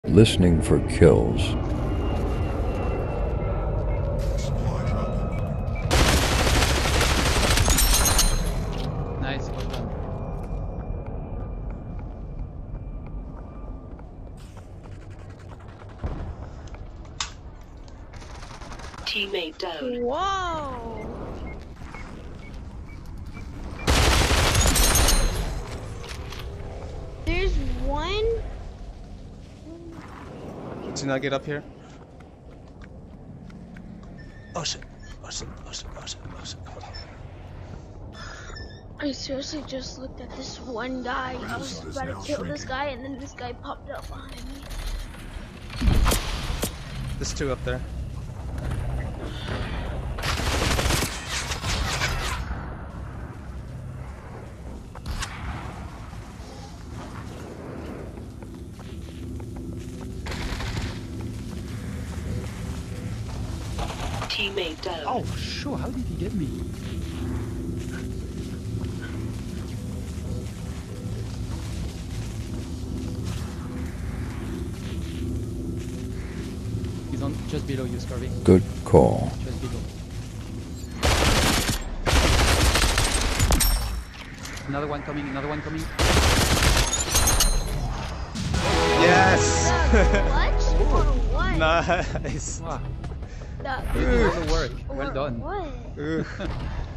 listening for kills. Nice, well done. Teammate down. Whoa! There's one. Did you not get up here? Oh shit. Oh shit. Oh shit. Oh shit. Oh shit. Come on. I seriously just looked at this one guy. I was about to kill this guy, and then this guy popped up behind me. There's two up there. Teammate down. Oh, sure, how did he get me? He's on just below you, Scarby. Good call. Just below. Another one coming, another one coming. Yes! What? For what? Nice. Wow, That, you did all the work. Well for done. What?